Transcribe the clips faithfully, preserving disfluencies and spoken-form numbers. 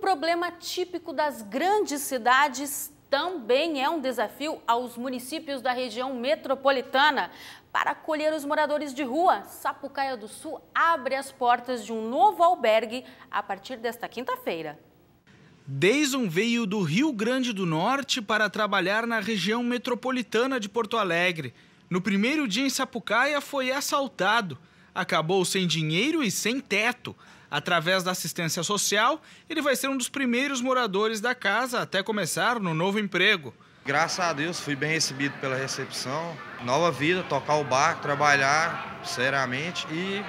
problema típico das grandes cidades também é um desafio aos municípios da região metropolitana. Para acolher os moradores de rua, Sapucaia do Sul abre as portas de um novo albergue a partir desta quinta-feira. Deison veio do Rio Grande do Norte para trabalhar na região metropolitana de Porto Alegre. No primeiro dia em Sapucaia foi assaltado. Acabou sem dinheiro e sem teto. Através da assistência social, ele vai ser um dos primeiros moradores da casa até começar no novo emprego. Graças a Deus fui bem recebido pela recepção. Nova vida, tocar o barco, trabalhar seriamente e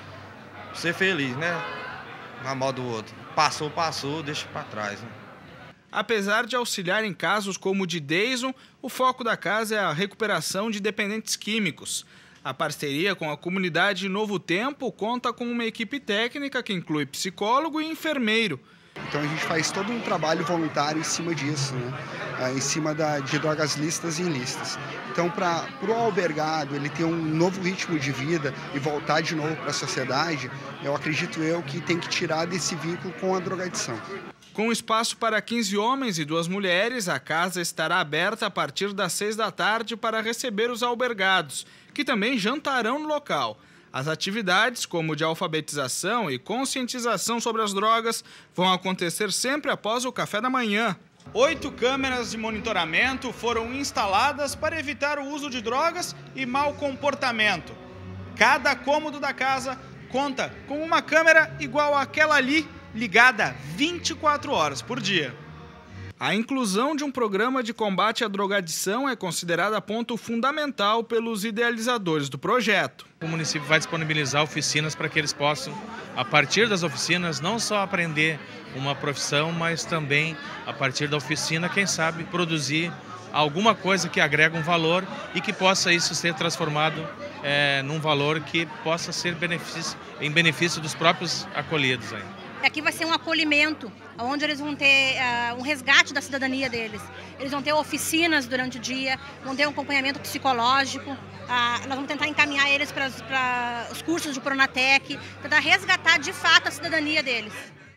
ser feliz, né? Na mão do outro. Passou, passou, deixa para trás, né? Apesar de auxiliar em casos como o de Deison, o foco da casa é a recuperação de dependentes químicos. A parceria com a comunidade Novo Tempo conta com uma equipe técnica que inclui psicólogo e enfermeiro. Então a gente faz todo um trabalho voluntário em cima disso, né? Em cima da, de drogas lícitas e ilícitas. Então para o albergado ele ter um novo ritmo de vida e voltar de novo para a sociedade, eu acredito eu que tem que tirar desse vínculo com a drogadição. Com espaço para quinze homens e duas mulheres, a casa estará aberta a partir das seis da tarde para receber os albergados, que também jantarão no local. As atividades, como de alfabetização e conscientização sobre as drogas, vão acontecer sempre após o café da manhã. Oito câmeras de monitoramento foram instaladas para evitar o uso de drogas e mau comportamento. Cada cômodo da casa conta com uma câmera igual àquela ali, ligada vinte e quatro horas por dia. A inclusão de um programa de combate à drogadição é considerada ponto fundamental pelos idealizadores do projeto. O município vai disponibilizar oficinas para que eles possam, a partir das oficinas, não só aprender uma profissão, mas também, a partir da oficina, quem sabe, produzir alguma coisa que agrega um valor e que possa isso ser transformado é, num valor que possa ser benefício, em benefício dos próprios acolhidos aí. Aqui vai ser um acolhimento, onde eles vão ter uh, um resgate da cidadania deles. Eles vão ter oficinas durante o dia, vão ter um acompanhamento psicológico. Uh, nós vamos tentar encaminhar eles para os cursos de Pronatec, tentar resgatar de fato a cidadania deles.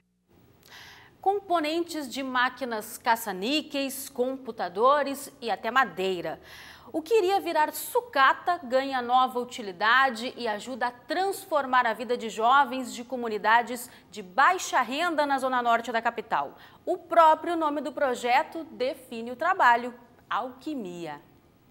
Componentes de máquinas caça-níqueis, computadores e até madeira. O que iria virar sucata ganha nova utilidade e ajuda a transformar a vida de jovens de comunidades de baixa renda na zona norte da capital. O próprio nome do projeto define o trabalho: alquimia.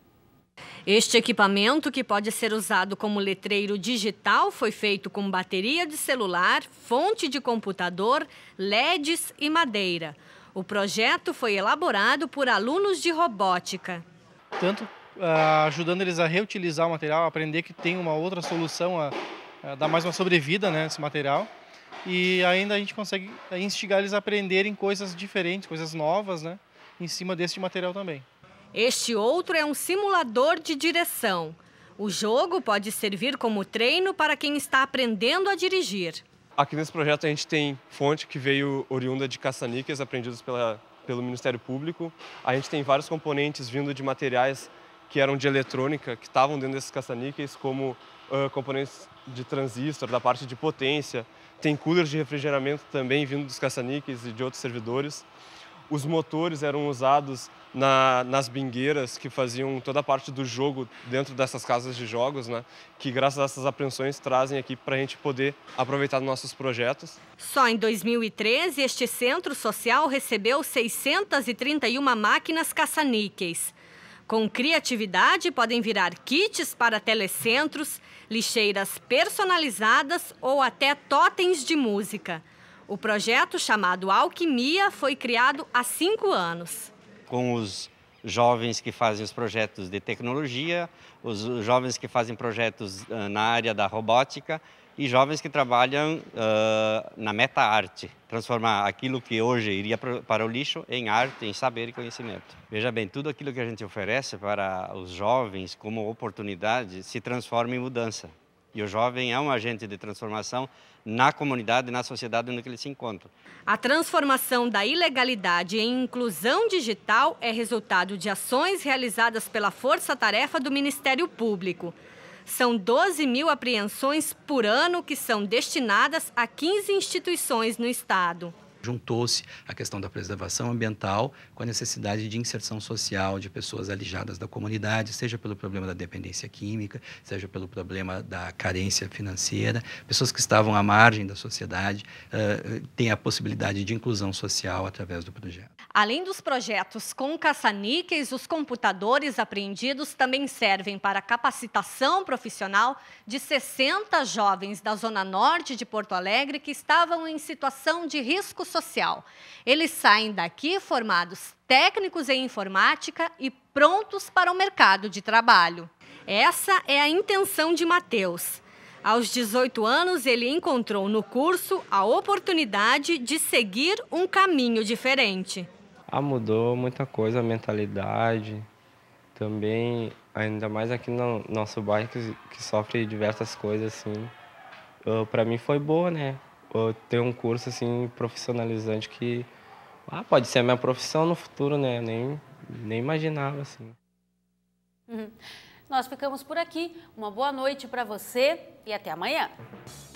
Este equipamento, que pode ser usado como letreiro digital, foi feito com bateria de celular, fonte de computador, L E Ds e madeira. O projeto foi elaborado por alunos de robótica. Tanto Uh, ajudando eles a reutilizar o material, a aprender que tem uma outra solução, a, a dar mais uma sobrevida, né, nesse material. E ainda a gente consegue instigar eles a aprenderem coisas diferentes, coisas novas, né, em cima desse material também. Este outro é um simulador de direção. O jogo pode servir como treino para quem está aprendendo a dirigir. Aqui nesse projeto a gente tem fonte que veio oriunda de caça-níqueis aprendidos pela, pelo Ministério Público. A gente tem vários componentes vindo de materiais que eram de eletrônica, que estavam dentro desses caça-níqueis, como uh, componentes de transistor, da parte de potência. Tem coolers de refrigeramento também vindo dos caça-níqueis e de outros servidores. Os motores eram usados na, nas bingueiras que faziam toda a parte do jogo dentro dessas casas de jogos, né? Que graças a essas apreensões trazem aqui para a gente poder aproveitar nos nossos projetos. Só em dois mil e treze, este centro social recebeu seiscentas e trinta e uma máquinas caça-níqueis. Com criatividade, podem virar kits para telecentros, lixeiras personalizadas ou até totens de música. O projeto, chamado Alquimia, foi criado há cinco anos. Com os jovens que fazem os projetos de tecnologia, os jovens que fazem projetos uh, na área da robótica e jovens que trabalham uh, na meta-arte, transformar aquilo que hoje iria para o lixo em arte, em saber e conhecimento. Veja bem, tudo aquilo que a gente oferece para os jovens como oportunidade se transforma em mudança. E o jovem é um agente de transformação na comunidade, na sociedade onde ele se encontra. A transformação da ilegalidade em inclusão digital é resultado de ações realizadas pela Força Tarefa do Ministério Público. São doze mil apreensões por ano que são destinadas a quinze instituições no estado. juntou-se a questão da preservação ambiental com a necessidade de inserção social de pessoas alijadas da comunidade, seja pelo problema da dependência química, seja pelo problema da carência financeira, pessoas que estavam à margem da sociedade, uh, têm a possibilidade de inclusão social através do projeto. Além dos projetos com caça-níqueis, os computadores apreendidos também servem para a capacitação profissional de sessenta jovens da Zona Norte de Porto Alegre que estavam em situação de risco social. Eles saem daqui formados técnicos em informática e prontos para o mercado de trabalho. Essa é a intenção de Matheus. Aos dezoito anos, ele encontrou no curso a oportunidade de seguir um caminho diferente. Ah, mudou muita coisa, a mentalidade, também, ainda mais aqui no nosso bairro, que, que sofre diversas coisas, assim. Uh, para mim foi boa, né? Uh, ter um curso, assim, profissionalizante que ah, pode ser a minha profissão no futuro, né? Nem, nem imaginava, assim. Uhum. Nós ficamos por aqui. Uma boa noite para você e até amanhã.